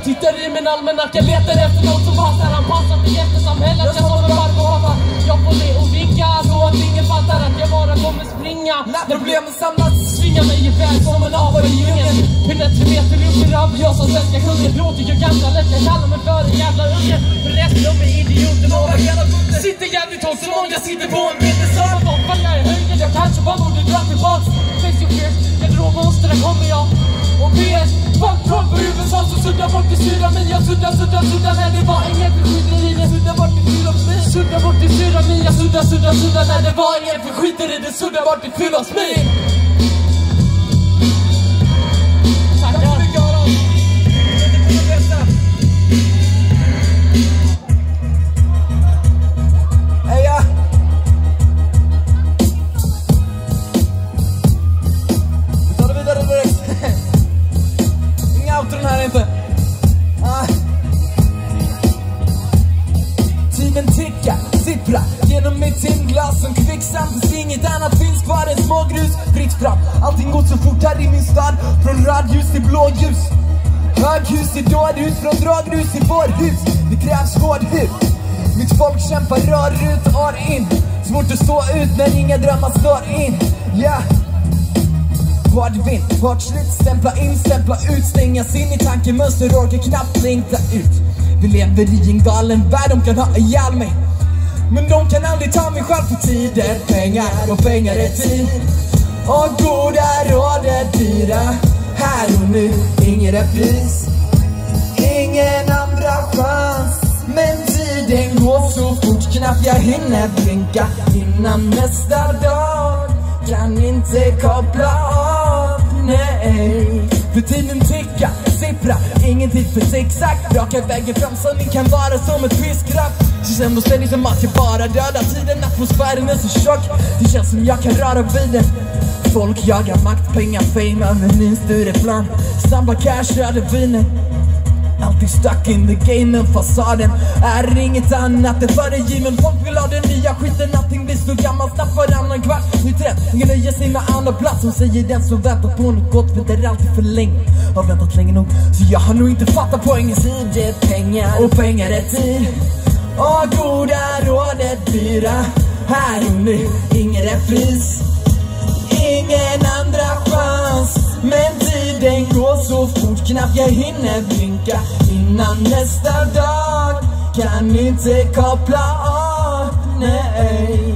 tittar i min almanacka, letar efter något som passar. Han passar till eftersamhället, jag som en barkåpa. Jag får le och vinka så att ingen fattar att jag bara kommer springa. När problemen samlas svingar mig iväg som en apa i djungeln. 100 meter upp i rabb, jag som svenska kungen. Låter jag gamla lätt, jag kallar mig för en jävla unge. För resten av mig idioter och sitter jävligt hårt som om jag sitter på en mindre sal. Vad jag är höjden, jag kanske bara borde dra tillbaks. Face your fears, jag drog monster, där kommer jag. Och PS, fuck troll på USA så suddar bort i syra. Men jag suddar när det var inget för skiter i det. Suddar bort i fyra mil. Suddar bort i syra men jag suddar när det var inget för skiter i det. Suddar bort i fyra mil. Tiden tickar, sipprar genom mitt timglas som kvicksand. Inget annat finns kvar än smågrus. Fritt fram, allting går så fort här i min stad. Från radljus till blåljus. Höghus till dårhus, från dragrus till vårhus. Det krävs hård hud. Mitt folk kämpar rör ut, år in. Svårt att stå ut när inga drömmar står in. Yeah. Hård vind, hårt slut, stämpla in, stämpla ut. Stängas in i tankemönster, orkar knappt längta ut. Vi lever i en galen värld, de kan ha ihjäl mig. Men de kan aldrig ta mig själv för tid är pengar och pengar är tid. Och goda råd är dyra. Här och nu, ingen repris. Ingen andra chans. Men tiden går så fort, knappt jag hinner blinka. Innan nästa dag kan inte koppla av, nej. För tiden tickar, sipprar, ingen tid för zigzag. Raka vägen fram, sanning kan vara som ett piskrapp. Känns ändå ständigt som att jag bara dödar tiden. Atmosfären är så tjock, det känns som jag kan röra vid den. Folk jagar makt, pengar, fame över min Stureplan. Snabba cash, röda vinen. Alltid stuck in the game, men fasaden är inget annat än föregiven. Folk vill ha den nya skiten, allting blir så gammalt. Snabbt varannan kvart, nytt rätt. Ingen nöjer sig med andra plats. Som säger den som väntar på något gott, för det är alltid för länge. Har väntat länge nog, så jag har nog inte fattat poängen. Tid är pengar och pengar är tid. Och goda råd är dyra. Här och nu, ingen repris. Ingen andra chans. Men tiden går så fort, knappt jag hinner blinka. Innan nästa dag kan inte koppla av, nej.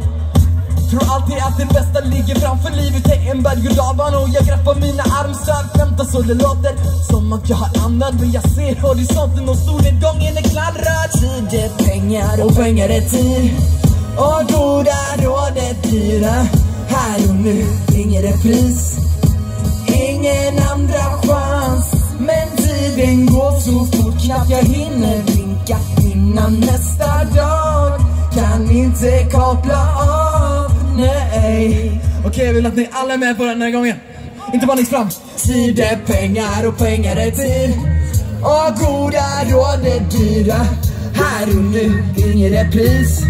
Tror alltid att det bästa ligger framför. Livet är en berg och dalbana och jag greppar mina armstöd. Väntar så det låter som att jag har andan. Men jag ser horisonten och solnedgången är knallröd. Tid är pengar och pengar är tid. Och goda råd är dyra. Här och nu, ingen repris. Ingen andra chans. Men tiden går så fort, knappt jag hinner blinka. Innan nästa dag kan inte koppla av, nej. Okej, jag vill att ni alla är med på den här gången. Inte bara fram. Tid är pengar och pengar är tid. Och goda råd är dyra. Här och nu, ingen repris.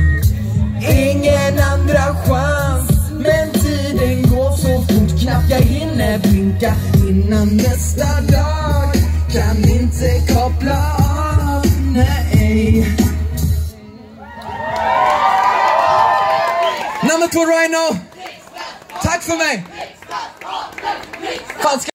Ingen andra chans. Men tiden går så fort, knappt jag hinner blinka. Innan nästa dag kan inte koppla av, nej. Nummer 2 right now. Tack för mig.